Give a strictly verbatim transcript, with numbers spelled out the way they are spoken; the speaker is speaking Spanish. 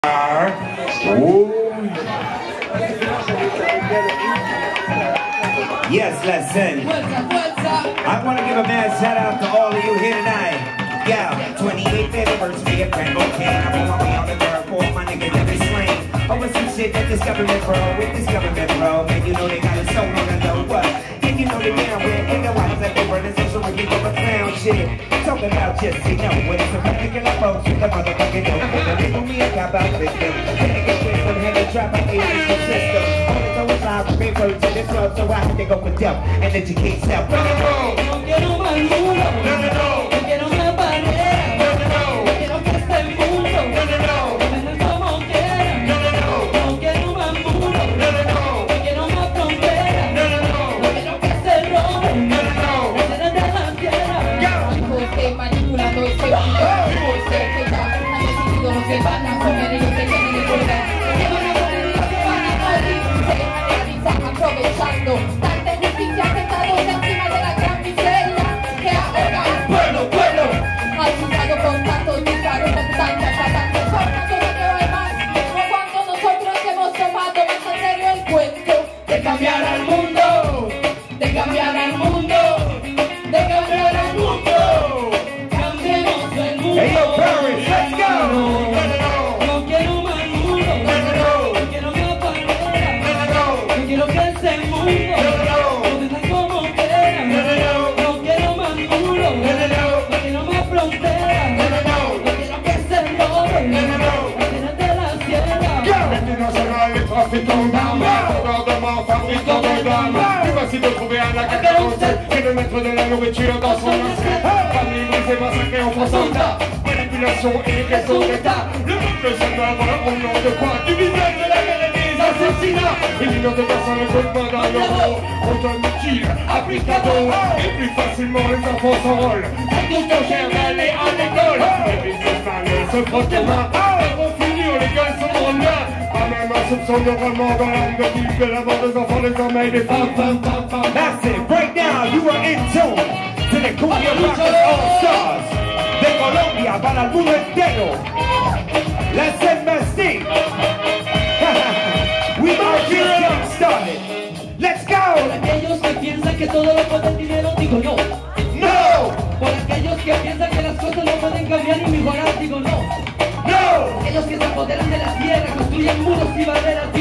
Yes, listen. I want to give a mad shout out to all of you here tonight. Yeah, twenty-eighth anniversary of Mangu. I'm on me on the third floor, my nigga never slain. Over some shit that this government bro, with this government bro. Man, you know they got it so long ago, what? And you know they down with, ain't no eyes that they running social and you go a clown shit. Talking about just, you know, when it's a particular folks, you the motherfucking know. When they do me, I got about victim. Niggas with some head and drop out the the system. All it's always live, big birds in this club, so I have to go with them and educate self. No, no, no. No quiero más mundo. No, no, no. No quiero más barrera. No, no, no. No quiero que esté el mundo. No, no, no. Vengan como quieran. No, no, no. No quiero más mundo. No, no, no. No quiero más frontera. No, no, no. No quiero que se roben. No, no, no. No quiero de la tierra. Hijos que manipulando este mundo. Hijos que ya han decidido lo que van a comer y lo que quieren recordar. Que van a poner y lo que van a morir. Se realizan aprovechando tanta injusticia sentados encima de la gran miseria que ahoga al pueblo, pueblo. Asustado con tantos disparos, con tantas matanzas, por tanto de que hay más. Como cuando nosotros hemos tomado más en serio el cuento de cambiar al mundo, de cambiar al mundo, de cambiar al mundo. Cambiemos el mundo. Hey, yo, Paris, let's go. No quiero más mundo. No quiero más barrera. No quiero que ese mundo. No dejan como quieran. No quiero más muro. No quiero más frontera. No quiero que se roben. No quiero de la sierra. Multinational et trafiquant d'armes, gouvernement fabricant de dames. Plus facile de trouver un lac à quarante-sept que de mettre de la nourriture dans son assiette. Famille brisée, massacrée en France en tas. Manipulation et réseau d'État. Le peuple s'adore au nom de quoi? Du visage de la guerre et des assassinats. Et millions de personnes le coup dans l'euro. On donne utile, applique cadeau. Et plus facilement les enfants s'enrôlent. Ça coûte trop cher d'aller à l'école. Les businessmen se frottent les mains. Les refusés, les gars sont en lien. Pas même un soupçon de remords dans l'âme de type de la mort des enfants, des hommes et des femmes, femmes, femmes, femmes. That's it. Right now, you are in tune to the Cumbia Rockers All-Stars. De Colombia para el mundo entero. Let's send Bastille. We are just getting started. Let's go. Por aquellos que piensan que todo lo puede el dinero, digo no. No. Por aquellos que piensan que las cosas no pueden cambiar y mejorar, digo no. No. Aquellos que se apoderan de la tierra, construyen muros y barreras,